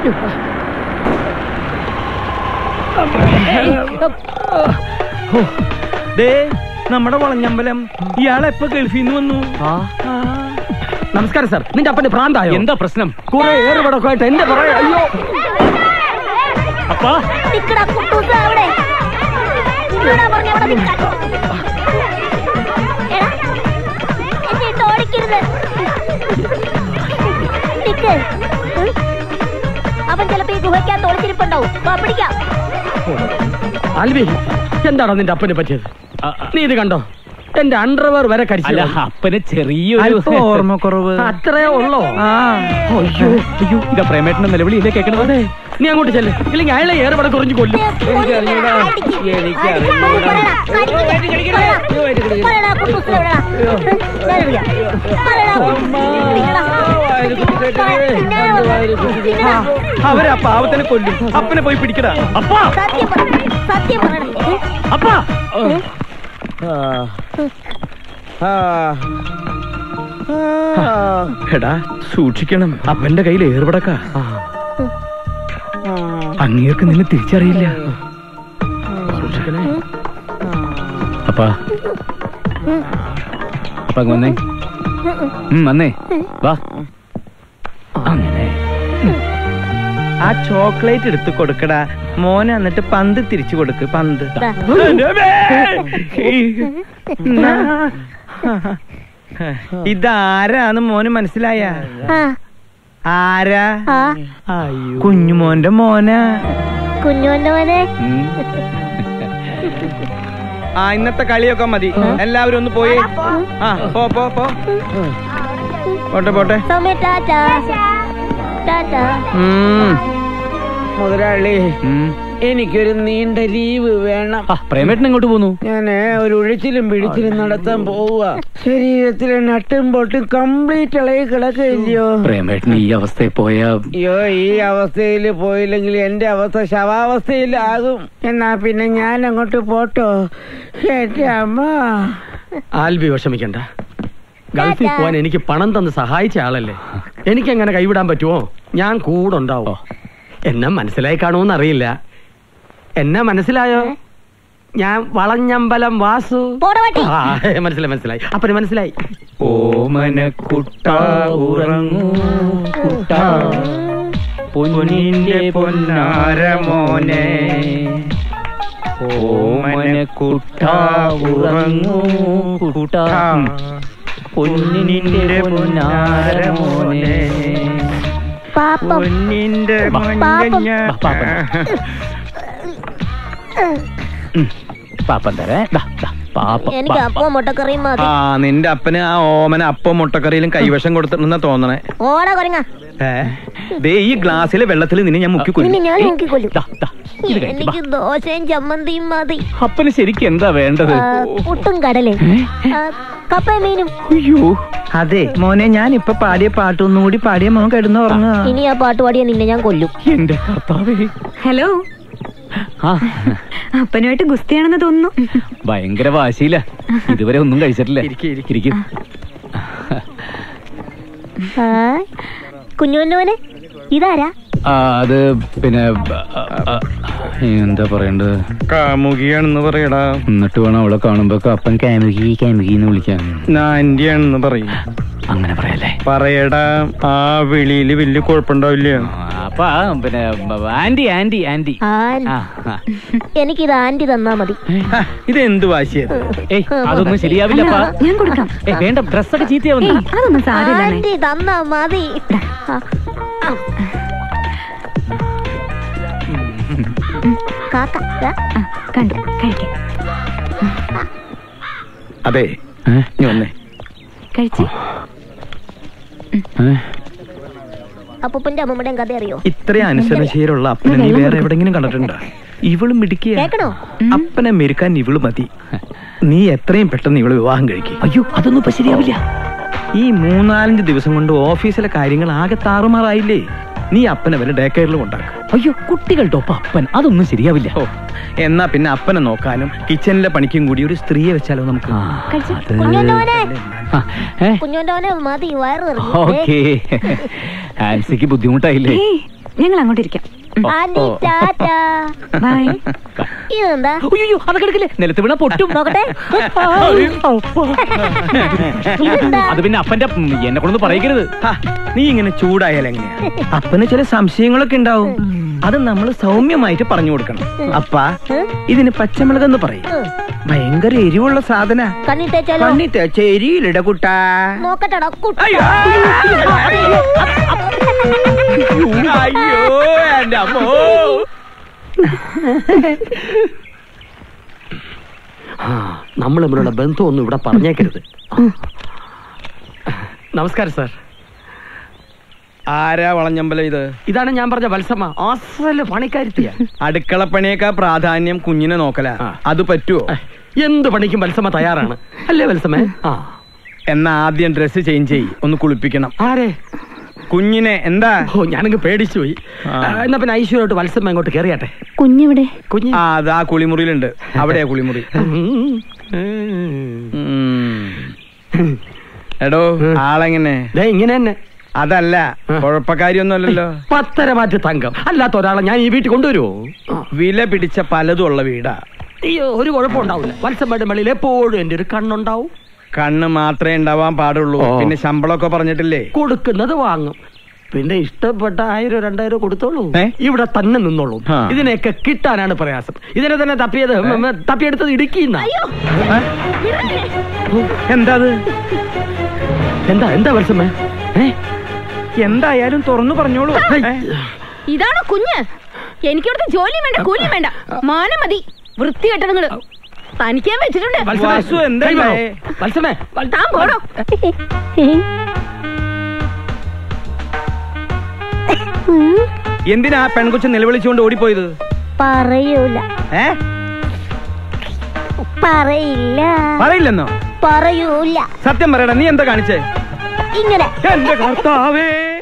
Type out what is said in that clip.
നമ്മുടെ വളഞ്ഞമ്പലം ഇയാളെപ്പോ ഗൾഫിൽ നിന്ന് വന്നു. നമസ്കാരം സാർ. നിന്റെ അപ്പന്റെ പ്രാന്തായോ? എന്താ പ്രശ്നം? കുറെ ഏറുപടക്കമായിട്ട് എന്റെ പറയാ. അയ്യോ അപ്പാ അവൻ ചിലപ്പോ ഈ ഗുഹയ്ക്കകത്ത് ഒളിച്ചിരിപ്പുണ്ടാവും. പിടിക്കാം. ആൽബി, എന്താണോ നിന്റെ അപ്പനെ പറ്റിയത്? നീ ഇത് കണ്ടോ? എന്റെ അണ്ടർവെയർ വരെ കരിച്ചില്ല. അപ്പന് ചെറിയൊരു ഓർമ്മക്കുറവ് അത്രേ ഉള്ളോ? അയ്യോ അയ്യോ, ഇതാ പ്രേമേട്ടന്റെ നിലവിളി ഇല്ലേ കേൾക്കണത്? നീ അങ്ങോട്ട് ചെല്ല്, ഇല്ലെങ്കിൽ അയാളെ ഏറെ കുറഞ്ഞു കൊല്ലും. അവരെ ആ പാവത്തിനെ കൊല്ലും. അപ്പനെ പോയി പിടിക്കടാ. അപ്പാ അപ്പാ എടാ സൂക്ഷിക്കണം, അപ്പന്റെ കയ്യിൽ ഏർപടക്ക. അങ്ങേർക്ക് നിന്നെ തിരിച്ചറിയില്ല. സൂക്ഷിക്കണേ. അപ്പാ അപ്പ വന്നേ, വന്നേ വാ. അങ്ങനെ ആ ചോക്ലേറ്റ് എടുത്ത് കൊടുക്കടാ മോനെ, എന്നിട്ട് പന്ത് തിരിച്ചു കൊടുക്ക്. പന്ത് ഇതാരാന്ന് മോന് മനസ്സിലായ? ആരാ? കുഞ്ഞുമോന്റെ മോനാ. കുഞ്ഞുമോന്റെ മോനെ. ആ ഇന്നത്തെ കളിയൊക്കെ മതി, എല്ലാവരും ഒന്ന് പോയി. ആ പോ പോ പോ. പോട്ടെ പോട്ടെ. മുതലാളി, എനിക്കൊരു നീണ്ട ലീവ് വേണം. പ്രേമേട്ടൻ എങ്ങോട്ട് പോന്നു? ഞാന് ഒരു ഉഴിച്ചിലും പിടിച്ചിലും നടത്താൻ പോവുക. ശരീരത്തിലെ നട്ടും പൊട്ടും കംപ്ലീറ്റ് ഇളകി കിടക്കില്ലയോ? പ്രേമേട്ടൻ ഈ അവസ്ഥയിൽ പോയാ? അയ്യോ, ഈ അവസ്ഥയിൽ പോയില്ലെങ്കിൽ എന്റെ അവസ്ഥ ശവാവസ്ഥയിലാകും. എന്നാ പിന്നെ ഞാൻ അങ്ങോട്ട് പോട്ടോ? എന്റെ അമ്മ. ആൽബി വിഷമിക്കണ്ട, ഗൾഫിൽ പോവാൻ എനിക്ക് പണം തന്ന് സഹായിച്ച ആളല്ലേ. എനിക്കങ്ങനെ കൈവിടാൻ പറ്റുമോ? ഞാൻ കൂടെ ഉണ്ടാവോ? എന്നെ മനസ്സിലായി കാണുമെന്ന് അറിയില്ല. എന്നെ മനസ്സിലായോ? ഞാൻ വളഞ്ഞമ്പലം വാസു. മനസ്സിലായി മനസ്സിലായി. അപ്പന് മനസ്സിലായി. ഓമനക്കുട്ടാ ഉറങ്ങൂ കുട്ടാ, പൊന്നിന്റെ പൊന്നാര മോനെ. ഓമനക്കുട്ടാ ഉറങ്ങൂ കുട്ടാ, പൊന്നിന്റെ പൊന്നാര മോനെ. പൊന്നിന്റെ പാപ്പൻ തരേ. എനിക്ക് അപ്പം മുട്ടക്കറിയും മതി. ആ നിന്റെ അപ്പന് ആ ഓമന അപ്പം മുട്ടക്കറിയിലും കൈവശം കൊടുത്തിട്ടുണ്ടെന്നാ തോന്നണേ. ഓടാ കൊരങ്ങ. ഈ ഗ്ലാസ്സിലെ വെള്ളത്തിൽ നിന്നെ ഞാൻ മുക്കിക്കൊല്ലും. എനിക്ക് ദോശയും ചമ്മന്തിയും മതി. അപ്പന് ശരിക്കും എന്താ വേണ്ടത്? പുട്ടും കടലേ, കപ്പയും മീനും. അയ്യോ അതെ മോനെ, ഞാൻ ഇപ്പൊ പാടിയ പാട്ടൊന്നുകൂടി പാടിയ മോൻ കിടന്ന് ഉറങ്ങുക. ഇനി ആ പാട്ട് പാടിയ നിന്നെ ഞാൻ കൊല്ലും. എന്റെ കർത്താവേ. ഹലോ, അപ്പനുമായിട്ട് ഗുസ്തിയാണെന്ന് തോന്നുന്നു. ഭയങ്കര വാശിയില്ല, ഇതുവരെ ഒന്നും കഴിച്ചിട്ടില്ല. ഇരിക്കും. കുഞ്ഞുമോനെ, ഇതാരാ? അത് പിന്നെ എന്താ പറയണ്ടത്? കാമുകിയാണെന്ന് പറയടാ. എന്നിട്ട് വേണം അവളെ കാണുമ്പോ അപ്പൻ കാമുകി കാമുകിന്ന് വിളിക്കാൻ. ആന്റിയാണെന്ന് പറയും. അങ്ങനെ പറയല്ലേ? പറയടാ, ആ വിളിയില് വലിയ കുഴപ്പമുണ്ടാവില്ല. അപ്പൊ പിന്നെ ആന്റി ആന്റി ആന്റി. എനിക്കിത് ആന്റി തന്നാ മതി. ഇതെന്ത് വാശിയത്? അതൊന്നും ശരിയാവില്ലപ്പാ. ഞാൻ കൊടുക്കാം. വേണ്ട, ഡ്രസ്സൊക്കെ ചീത്തയാവുന്നു. അതൊന്നും സാരമില്ല. ആന്റി തന്നാ മതി. കണ്ടു കഴിക്കാം. അതെ, നീ വന്നേ. കഴിച്ചേ. അപ്പൂപ്പന്റെ അമ്മമ്മയുടെയും കഥ അറിയോ? ഇത്രയും അനുസരണശീലമുള്ള അപ്പനെ നീ വേറെ എവിടെങ്കിലും കണ്ടിട്ടുണ്ടോ? ഇവളും മിടുക്കിയ. അപ്പനെ മെരുക്കാൻ ഇവള് മതി. നീ എത്രയും പെട്ടെന്ന് ഇവള് വിവാഹം കഴിക്കും. അയ്യോ, അതൊന്നും ഇപ്പൊ ശരിയാവില്ല. ഈ 3-4 ദിവസം കൊണ്ട് ഓഫീസിലെ കാര്യങ്ങൾ ആകെ താറുമാറായില്ലേ? നീ അപ്പനെ വരെ ഡേ കെയറിലും ഉണ്ടാക്കും. അയ്യോ, കുട്ടികളുടെ ഒപ്പം അപ്പൻ അതൊന്നും ശരിയാവില്ല. ഓ, എന്നാ പിന്നെ അപ്പനെ നോക്കാനും കിച്ചണിലെ പണിക്കും കൂടി ഒരു സ്ത്രീയെ വെച്ചാലോ നമുക്ക്? കുഞ്ഞോന്റെ മതി, വയറ് ഓക്കേ. ആൻസിക്ക് ബുദ്ധിമുട്ടായില്ലേ? ഞങ്ങൾ അങ്ങോട്ടിരിക്കാം. ബൈ. ഇതെന്താ? അയ്യോ, അതൊക്കെ എടുക്കില്ലേ, നിലത്ത് വീണ പൊട്ടും. നോക്കട്ടെ. അത് പിന്നെ അപ്പന്റെ എന്നെ കൊണ്ടൊന്നും പറയരുത്. നീ ഇങ്ങനെ ചൂടായാൽ എങ്ങനെയാ? അപ്പന് ചില സംശയങ്ങളൊക്കെ ഉണ്ടാവും. അത് നമ്മൾ സൗമ്യമായിട്ട് പറഞ്ഞു കൊടുക്കണം. അപ്പ ഇതിന് പച്ചമുളകെന്ന് പറയും. ഭയങ്കര എരിവുള്ള സാധന. കണ്ണി തേച്ചാലോ? കണ്ണി തേച്ച എരിയിലിട കുട്ടാ. നോക്കട്ടെടാ കുട്ട. അയ്യോ എന്റെ അമ്മോ. നമ്മൾ തമ്മിലുള്ള ബന്ധമൊന്നും ഇവിടെ പറഞ്ഞേക്കരുത്. നമസ്കാരം സാർ. ആരാ വളഞ്ഞമ്പലം ഇത്? ഇതാണ് ഞാൻ പറഞ്ഞ വത്സമ്മ, അസല് പണിക്കാരിത്തിയ. അടുക്കളപ്പണിയേക്കാ പ്രാധാന്യം കുഞ്ഞിനെ നോക്കല. അത് പറ്റുമോ? എന്ത് പണിക്കും വത്സമ്മ തയ്യാറാണ്, അല്ലേ വത്സമ്മ? എന്നാ ആദ്യം ഡ്രസ്സ് ചേഞ്ച് ചെയ്യ്, ഒന്ന് കുളിപ്പിക്കണം. ആരെ? കുഞ്ഞിനെ. എന്താ? ഓ, ഞാനങ്ങ് പേടിച്ചു പോയി. എന്നാ പിന്നെ ഐശ്വര്യമായിട്ട് വത്സമ്മ ഇങ്ങോട്ട് കയറിയാട്ടെ. കുഞ്ഞിവിടെ? കുഞ്ഞ് അതാ കുളിമുറിയിലുണ്ട്. അവിടെയാ കുളിമുറി. എടോ, ആളെങ്ങനെ? ഇങ്ങനെ തന്നെ. അതല്ല, കുഴപ്പക്കാരിയൊന്നും അല്ലല്ലോ. 10 മാറ്റ് തങ്കം അല്ലാത്ത ഒരാളെ ഞാൻ ഈ വീട്ടിൽ കൊണ്ടുവരുമോ? വില പിടിച്ച പലതും ഉള്ള വീടാ. അയ്യോ, ഒരു കുഴപ്പമുണ്ടാവില്ല. വത്സമ്മയുടെ വെളിയിൽ എപ്പോഴും എന്റെ ഒരു കണ്ണുണ്ടാവും. കണ്ണ് മാത്രമേ ഉണ്ടാവാൻ പാടുള്ളൂ. പിന്നെ ശമ്പളമൊക്കെ പറഞ്ഞിട്ടില്ലേ? കൊടുക്കുന്നത് വാങ്ങും. പിന്നെ ഇഷ്ടപ്പെട്ട 1000-2000 കൊടുത്തോളൂ. ഏ? ഇവിടെ തന്നെ നിന്നോളൂ. ആ. ഇതിനെയൊക്കെ കിട്ടാനാണ് പ്രയാസം. ഇതിനെ തന്നെ തപ്പിയെടുത്തത് ഇടുക്കിന്ന. എന്താ അത്? എന്താ വത്സമ്മ? എന്തായാലും തുറന്നു പറഞ്ഞോളൂ. ഇതാണോ കുഞ്ഞ്? എനിക്കിവിടുത്തെ ജോലിയും വേണ്ട, കൂലിയും വേണ്ട, മാനം മതി. വൃത്തികെട്ട നിങ്ങള് തനിക്കാൻ വെച്ചിട്ടുണ്ട്. വാസു, എന്താ വത്സമ്മേ, താൻ പോടോ. എന്തിനാ പെൺകൊച്ചു നിലവിളിച്ചുകൊണ്ട് ഓടിപ്പോയത്? പറയൂല. പറയില്ല. പറയില്ലെന്നോ? പറയൂല. സത്യം പറയടാ, നീ എന്താ കാണിച്ചേ? ഇങ്ങനെ. എന്റെ കർത്താവേ.